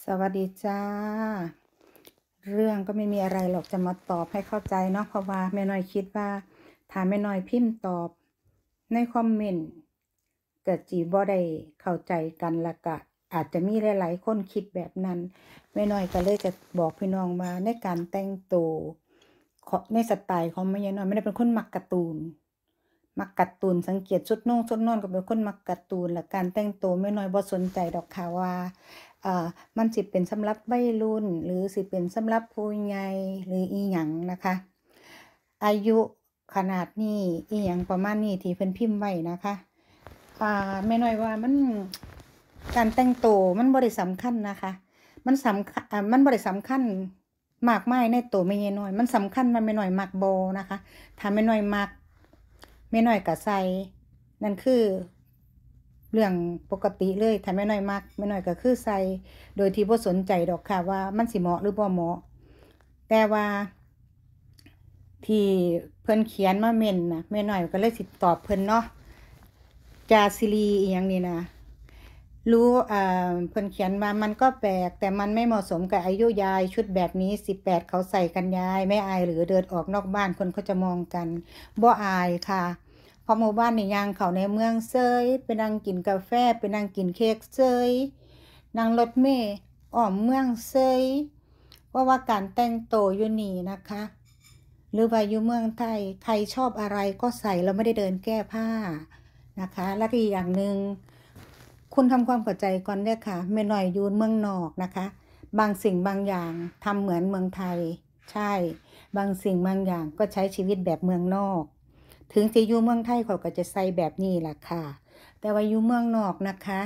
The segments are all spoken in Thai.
สวัสดีจ้าเรื่องก็ไม่มีอะไรหรอกจะมาตอบให้เข้าใจเนาะเพราะว่าแม่น้อยคิดว่าถ้าแม่น้อยพิมพ์ตอบในคอมเมนต์ก็จีบ่ได้เข้าใจกันแล้วก็อาจจะมีหลายๆคนคิดแบบนั้นแม่น้อยก็เลยจะบอกพี่น้องว่าในการแต่งตัวในสไตล์ของแม่น้อยไม่ได้เป็นคนมักการ์ตูนสังเกตชุดนอนก็เป็นคนมักการ์ตูนและการแต่งตัวแม่น้อยบ่สนใจดอกค่ะว่ามันสิเป็นสำหรับวัยรุ่นหรือสิเป็นสำหรับผู้ใหญ่หรืออีหยังนะคะ อายุขนาดนี้อีหยังประมาณนี้ที่เพิ่นพิมพ์ไว้นะคะแม่น้อยว่ามันการแต่งตัวมันบ่ได้สำคัญนะคะ มันบ่ได้สำคัญมากมายในตัวแม่ใหญ่น้อยมันสำคัญว่าแม่น้อยมักบ่นะคะถ้าแม่น้อยมักแม่น้อยก็ใส่นั่นคือเรื่องปกติเลยถ้าแม่น้อยมักแม่น้อยก็คือใส่โดยที่บ่สนใจดอกค่ะว่ามันสิเหมาะหรือบ่เหมาะแต่ว่าที่เพิ่นเขียนมาเม่นนะแม่น้อยก็เลยสิตอบเพิ่นเนาะจาซิลีอีหยังนี่นะรู้เพิ่นเขียนว่ามันก็แปลกแต่มันไม่เหมาะสมกับอายุยายชุดแบบนี้18เขาใส่กันยายไม่อายหรือเดินออกนอกบ้านคนเขาจะมองกันบ่อายค่ะเพราะหมู่บ้านนี่ย่างเขาในเมืองเซยไปนั่งกินกาแฟไปนั่งกินเค้กเซยนั่งรถเมล์อ้อมเมืองเซยเพราะว่าการแต่งตัวอยู่นี่นะคะหรือว่าอยู่เมืองไทยใครชอบอะไรก็ใส่เราไม่ได้เดินแก้ผ้านะคะและอีกอย่างหนึ่งคุณทำความเข้าใจก่อนเนี่ยค่ะไม่หน่อยอยู่เมืองนอกนะคะบางสิ่งบางอย่างทำเหมือนเมืองไทยใช่บางสิ่งบางอย่างก็ใช้ชีวิตแบบเมืองนอกถึงจะอยู่เมืองไทยเขาก็จะใส่แบบนี้แหละค่ะแต่ว่าอยู่เมืองนอกนะคะ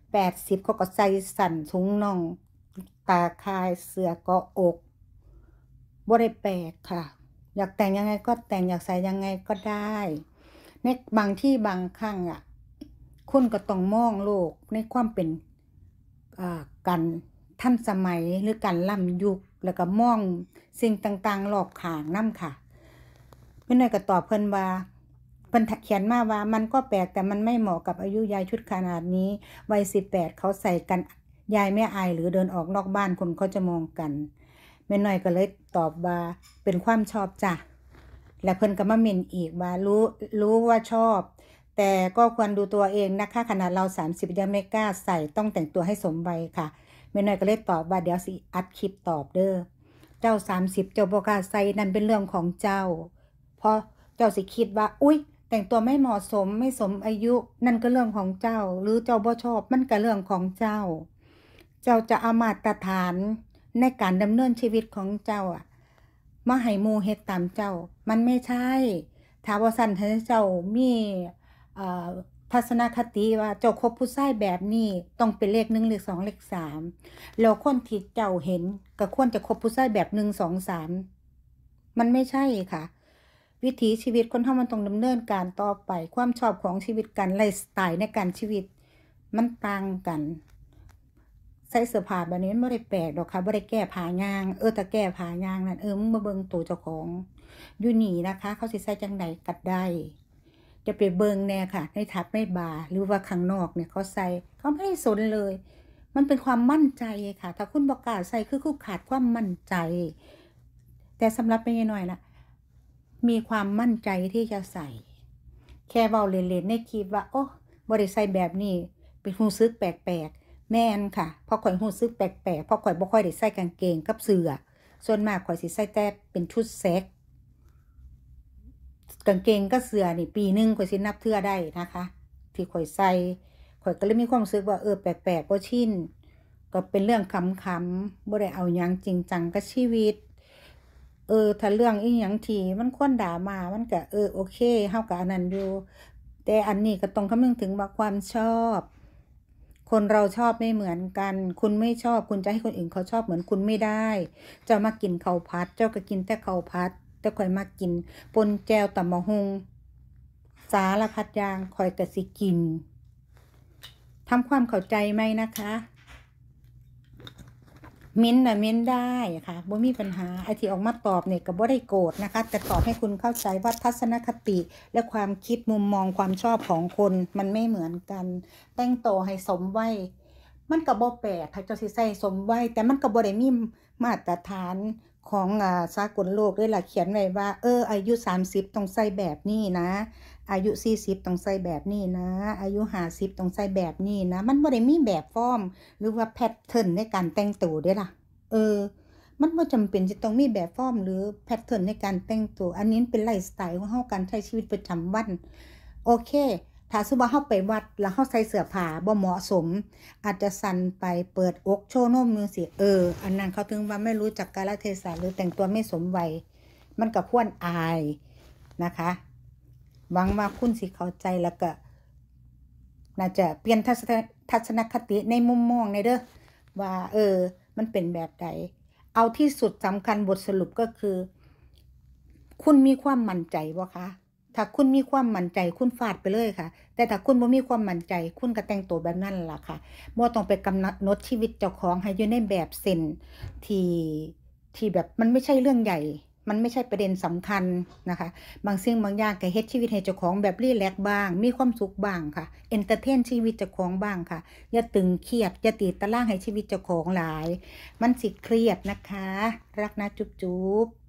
80เขาก็ใส่สั่นถุงน่องตาคายเสื้อเกาะอกบ่ได้แปลกค่ะอยากแต่งยังไงก็แต่งอยากใส่ยังไงก็ได้ในบางที่บางครั้งคุณก็ต้องมองโลกในความเป็นการทันสมัยหรือการล้ำยุคแล้วก็มองสิ่งต่างๆรอบข้างนำค่ะแม่น้อยก็ตอบเพิ่นว่าเพิ่นเขียนมาว่ามันก็แปลกแต่มันไม่เหมาะกับอายุยายชุดขนาดนี้วัย18เขาใส่กันยายไม่อายหรือเดินออกนอกบ้านคนเขาจะมองกันแม่น้อยก็เลยตอบว่าเป็นความชอบจ้ะและเพิ่นก็มาเมนอีกว่ารู้ว่าชอบแต่ก็ควรดูตัวเองนะคะขนาดเรา30ยังไม่กล้าใส่ต้องแต่งตัวให้สมวัยค่ะแม่น้อยก็เลยตอบว่าเดี๋ยวสิอัดคลิปตอบเด้อเจ้า30เจ้าบ่กล้าใส่นั่นเป็นเรื่องของเจ้าเพราะเจ้าสิคิดว่าอุ๊ยแต่งตัวไม่เหมาะสมไม่สมอายุนั่นก็เรื่องของเจ้าหรือเจ้าบ่ชอบมันก็เรื่องของเจ้าจะเอามาตรฐานในการดำเนินชีวิตของเจ้ามาให้หมู่เฮ็ดตามเจ้ามันไม่ใช่ถ้าว่าซั่นให้เจ้ามีทัศนคติว่าเจ้าคบผู้ชายแบบนี้ต้องเป็นเลข1เลข2เลข3แล้วคนที่เจ้าเห็นก็ควรจะคบผู้ชายแบบ1 2 3มันไม่ใช่ค่ะวิถีชีวิตคนเฮามันต้องดำเนินการต่อไปความชอบของชีวิตการไลฟ์สไตล์ในการชีวิตมันต่างกันใส่เสื้อผ้าแบบนี้มันบ่ได้แปลกดอกค่ะบ่ได้แก้ผ้ายางถ้าแก้ผ้ายางนั่นมึงมาเบิ่งตัวเจ้าของอยู่นี่นะคะเขาสิใส่จังได๋ก็ได้จะไปเบิ่งแน่ค่ะในทับในบาร์หรือว่าข้างนอกเนี่ยเขาใส่เขาไม่ได้สนเลยมันเป็นความมั่นใจค่ะถ้าคุณบ่กล้าใส่คือคุณขาดความมั่นใจแต่สำหรับแม่น้อยน่ะมีความมั่นใจที่จะใส่แค่เว้าเล่นๆในคลิปว่าโอ้บ่ได้ใส่แบบนี้เป็นรู้สึกแปลกๆแม่นค่ะเพราะข่อยรู้สึกแปลกๆเพราะข่อยบ่ค่อยได้ใส่กางเกงกับเสื้อส่วนมากข่อยสิใส่แต่เป็นชุดแซกกางเกงกับเสื้อนี่ปีนึงข่อยสินับเทื่อได้นะคะที่ข่อยใส่ข่อยก็เลยมีความรู้สึกว่าแปลกๆบ่ชินก็เป็นเรื่องขำๆบ่ได้เอาหยังจริงจังกับชีวิตถ้าเรื่องอีหยังที่มันควรดราม่ามันก็โอเคเฮาก็อันนั้นอยู่แต่อันนี้ก็ต้องคำนึงถึงว่าความชอบคนเราชอบไม่เหมือนกันคุณไม่ชอบคุณจะให้คนอื่นเขาชอบเหมือนคุณไม่ได้เจ้ามากินข้าวผัดเจ้าก็กินแต่ข้าวผัดแต่ข่อยมากินปนแจ่วตำบักหุ่งสารพัดอย่างข่อยก็สิกินทำความเข้าใจไหมนะคะมิ้นได้ค่ะบ่มีปัญหาไอ้ที่ออกมาตอบเนี่ยก็บ่ได้โกรธนะคะแต่ตอบให้คุณเข้าใจว่าทัศนคติและความคิดมุมมองความชอบของคนมันไม่เหมือนกันแต่งตัวให้สมวัยมันก็บ่แปลกถ้าเจ้าสิใส่สมวัยแต่มันก็บ่ได้มีมาตรฐานของสากลโลกเลยล่ะเขียนไว้ว่าอายุ30ต้องใส่แบบนี้นะอายุ40ต้องใส่แบบนี้นะอายุ50ต้องใส่แบบนี้นะมันบ่ได้มีแบบฟอร์มหรือว่าแพทเทิร์นในการแต่งตัวเด้ล่ะมันบ่จำเป็นจะต้องมีแบบฟอร์มหรือแพทเทิร์นในการแต่งตัวอันนี้เป็นไลฟ์สไตล์ของเฮาการใช้ชีวิตประจำวันโอเคถ้าสมมุติว่าเฮาไปวัดแล้วเฮาใส่เสื้อผ้าบ่เหมาะสมอาจจะสั่นไปเปิดอกโชว์นมจังซี่อันนั้นเขาถึงว่าไม่รู้จักกาลเทศะหรือแต่งตัวไม่สมวัยมันก็ควรอายนะคะหวังว่าคุณสิเข้าใจแล้วก็น่าจะเปลี่ยนทัศนคติในมุมมองในเด้อว่ามันเป็นแบบใดเอาที่สุดสำคัญบทสรุปก็คือคุณมีความมั่นใจบ่คะถ้าคุณมีความมั่นใจคุณฟาดไปเลยค่ะแต่ถ้าคุณบ่มีความมั่นใจคุณก็แต่งตัวแบบนั้นล่ะค่ะบ่ต้องไปกำหนดชีวิตเจ้าของให้อยู่ในแบบเส้นที่แบบมันไม่ใช่เรื่องใหญ่มันไม่ใช่ประเด็นสำคัญนะคะบางสิ่งบางอย่างก็เฮ็ดชีวิตให้เจ้าของแบบรีแลกซ์บ้างมีความสุขบ้างค่ะเอนเตอร์เทนชีวิตเจ้าของบ้างค่ะอย่าตึงเครียดอย่าตีตารางให้ชีวิตเจ้าของหลายมันสิเครียดนะคะรักนะจุ๊บ